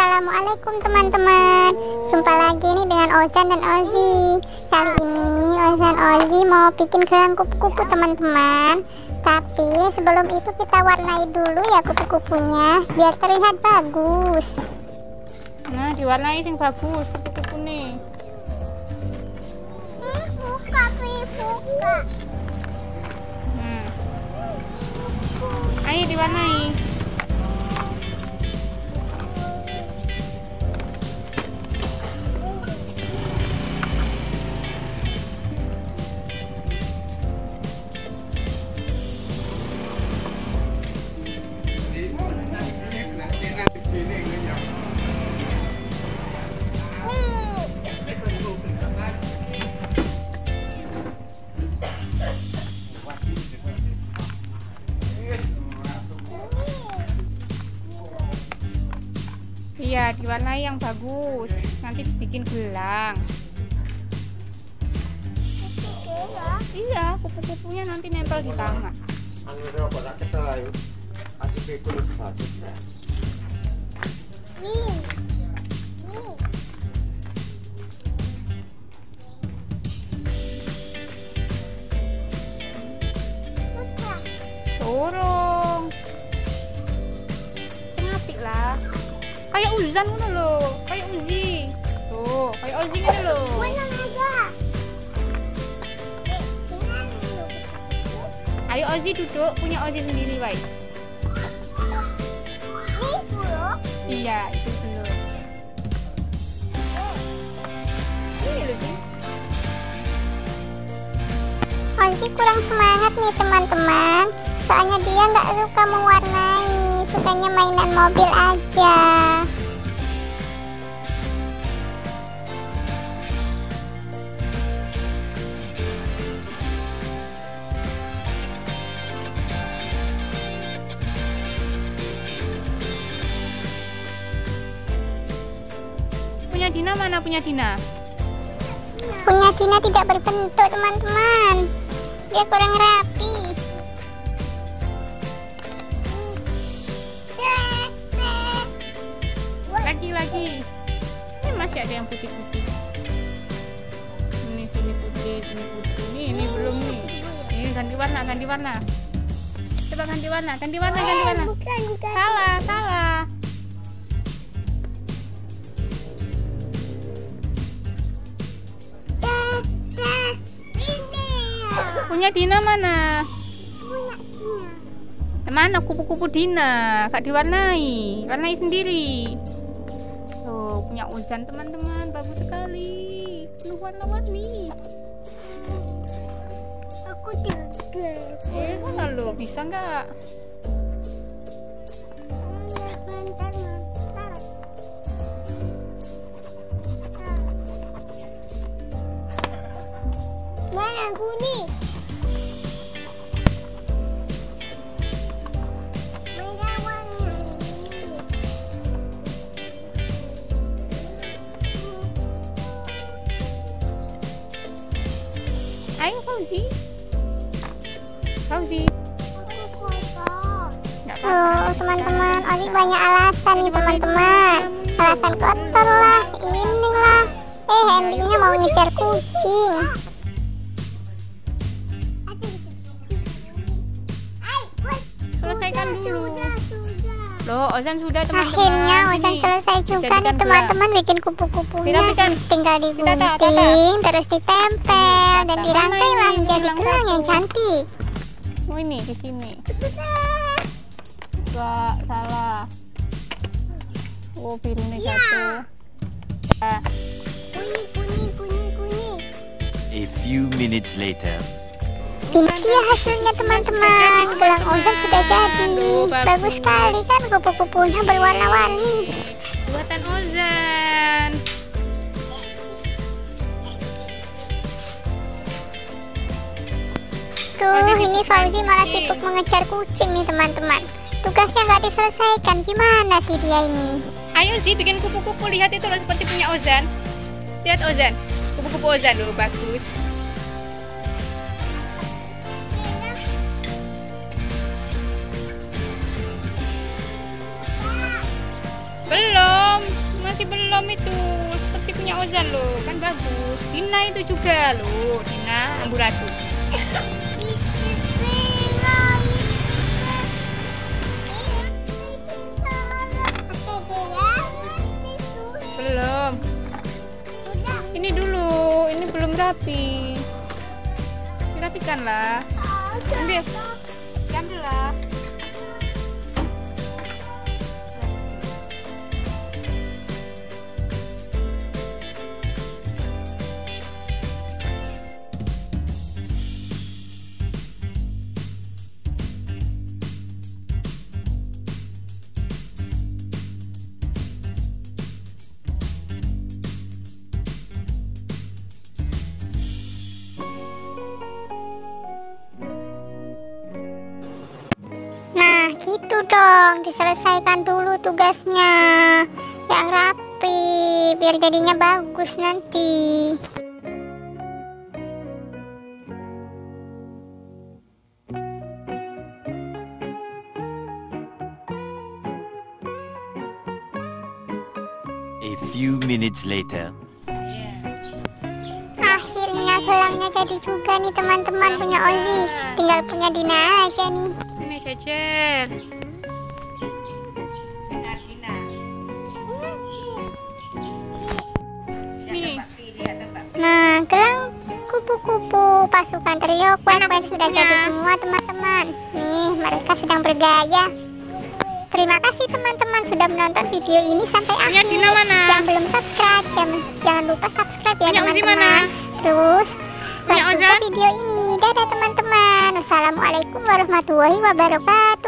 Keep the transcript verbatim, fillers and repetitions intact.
Assalamualaikum teman-teman. Jumpa lagi nih dengan Ozan dan Ozi. Kali ini Ozan Ozi mau bikin gelang kupu-kupu teman-teman. Tapi sebelum itu kita warnai dulu ya kupu-kupunya biar terlihat bagus. Nah, diwarnai sing bagus kupu-kupu nih. Hmm, buka, buka. Hmm. Ayo diwarnai. Iya, diwarnai yang bagus. Nanti dibikin gelang. Iya, kupu-kupunya nanti nempel di tangan. Nih. Nih. Dorong. Senapik lah. Kayak Uzan ngono lho, kayak Uzi. Tuh, kayak Ozi ngono lho. Mana aja? Ayo Ozi duduk, punya Ozi sendiri, wae. Ini belum. Iya, itu belum. Ini loh sih. Ozi kurang semangat nih teman-teman. Soalnya dia nggak suka mewarnai, sukanya mainan mobil aja. Punya Dina mana punya Dina? Punya Dina tidak berbentuk teman-teman. Dia kurang rapi. Lagi-lagi. Ini masih ada yang putih-putih. Ini sini putih, sini putih. Ini ini belum nih. Ini ganti warna, ganti warna. Coba ganti warna, ganti warna, ganti warna. Bukan, bukan. Salah, salah. Punya Dina mana? Punya Dina. Mana kupu-kupu Dina? Kak diwarnai, warnai sendiri. Tuh, punya Ozan teman-teman, bagus sekali. Penuh warna-warni. Aku juga. Eh, mana lo? Bisa nggak? Bentar, bentar. Mana aku nih? Ayo Fauzi. Fauzi. Oh teman-teman, Ozi banyak alasan nih teman-teman. Alasan kotor lah, inilah. Eh endingnya mau ngejar kucing. Selesaikan dulu. Loh, Ozan sudah teman-teman. Akhirnya Ozan Ini, selesai juga nih teman-teman bikin kupu-kupunya. Dirapikan. Tinggal digunting, terus ditempel dan Tata. dirangkailah Mana ini menjadi gelang gelang yang satu? cantik. Oh ini di sini. Enggak, salah. Oh, biru nih satu. Ya. Kuning, kuning, kuning, kuning. A few minutes later. Ini dia hasilnya teman-teman. Gelang Ozan sudah jadi. Aduh, bagus. Bagus sekali kan kupu-kupunya berwarna-warni. Buatan Ozan. Tuh, ini Fauzi malah sibuk mengejar kucing nih teman-teman. Tugasnya nggak diselesaikan. Gimana sih dia ini? Ayo sih bikin kupu-kupu, lihat itu loh seperti punya Ozan. Lihat Ozan, kupu-kupu Ozan loh, bagus. Belum. itu, seperti punya Ozan loh, kan bagus. Dina itu juga loh, Dina amburadul. Belum. Ini dulu, ini belum rapi. Dirapikan lah. Ambil, ambil lah. Nah, gitu dong, diselesaikan dulu tugasnya yang rapi, biar jadinya bagus nanti. A few minutes later. Akhirnya gelangnya jadi juga nih teman-teman, punya Ozi. Tinggal punya Dina aja nih. Ini Cecer. Nih. Nah, gelang kupu-kupu pasukan trio Mana Quack sudah kupu-kupunya? jadi semua teman-teman. Nih, mereka sedang bergaya. Terima kasih teman-teman sudah menonton video ini sampai Punya akhir. Dina mana? Yang belum subscribe, jangan, jangan lupa subscribe ya Punya Uzi teman-teman. mana? Terus Punya like juga Ozan? video ini. Dadah teman-teman. Wassalamualaikum warahmatullahi wabarakatuh.